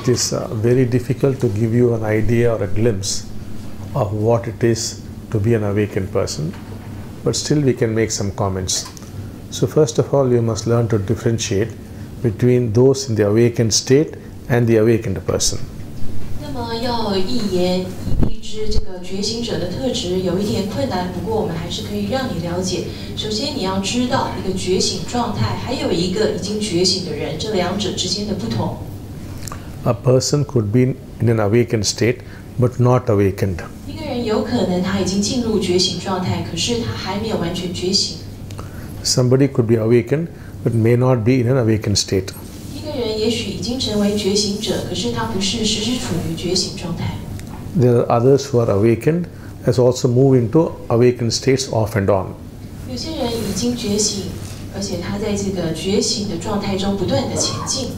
it is very difficult to give you an idea or a glimpse of what it is to be an awakened person, but still we can make some comments. So first of all, you must learn to differentiate between those in the awakened state and the awakened person. 那么要一言以蔽之这个觉醒者的特质有一点困难，不过我们还是可以让你了解。首先，你要知道一个觉醒状态，还有一个已经觉醒的人，这两者之间的不同。 A person could be in an awakened state, but not awakened. 一个人有可能他已经进入觉醒状态，可是他还没有完全觉醒。 Somebody could be awakened, but may not be in an awakened state. 一个人也许已经成为觉醒者，可是他不是时时处于觉醒状态。 There are others who are awakened, as also move into awakened states off and on. 有些人已经觉醒，而且他在这个觉醒的状态中不断的前进。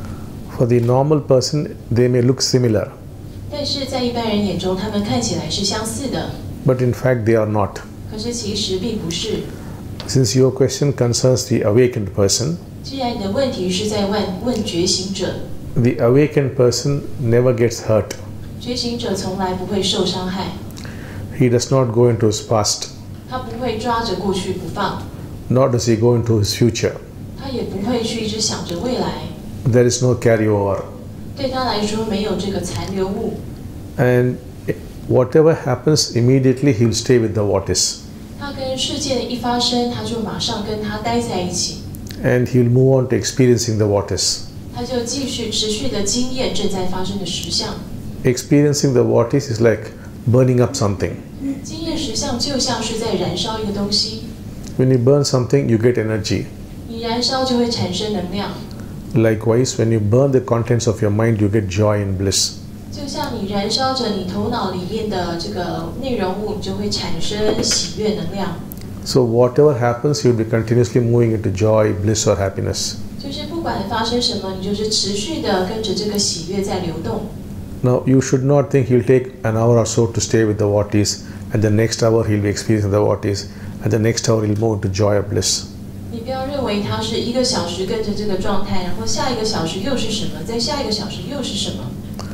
For the normal person, they may look similar, 但是在一般人眼中，他们看起来是相似的， but in fact they are not. 可是其实并不是。 Since your question concerns the awakened person, 既然你的问题是在问觉醒者， the awakened person never gets hurt. 觉醒者从来不会受伤害， He does not go into his past, 他不会抓着过去不放， nor does he go into his future. 他也不会去一直想着未来。 There is no carryover. 对他来说，没有这个残留物。 And whatever happens, immediately he will stay with the what is. 他跟事件一发生，他就马上跟他待在一起， And he will move on to experiencing the what is. 他就继续持续的经验正在发生的实相。 Experiencing the what is like burning up something. 经验实相就像是在燃烧一个东西， When you burn something, you get energy. 你燃烧就会产生能量。 Likewise, when you burn the contents of your mind, you get joy and bliss. 就像你燃烧着你头脑里面的这个内容物，你就会产生喜悦能量。 So whatever happens, you'll be continuously moving into joy, bliss or happiness. 就是不管发生什么，你就是持续的跟着这个喜悦在流动。 Now, you should not think he'll take an hour or so to stay with the what is, and the next hour he'll be experiencing the what is, and the next hour he'll move into joy or bliss. 你不要认为他是1个小时跟着这个状态，然后下1个小时又是什么，再下1个小时又是什么。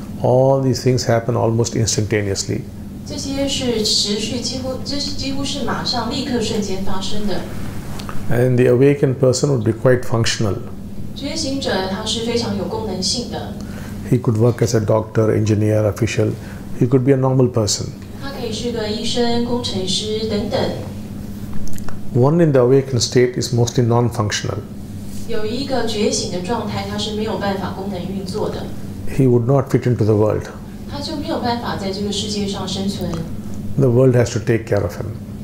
All these things happen almost instantaneously. 这些是持续几乎是马上立刻瞬间发生的。 And the awakened person would be quite functional. 觉醒者他是非常有功能性的， He could work as a doctor, engineer, official. He could be a normal person. 他可以是个医生、工程师等等。 One in the awakened state is mostly non-functional. 有一个觉醒的状态，他是没有办法功能运作的， He would not fit into the world. 他就没有办法在这个世界上生存。 The world has to take care of him.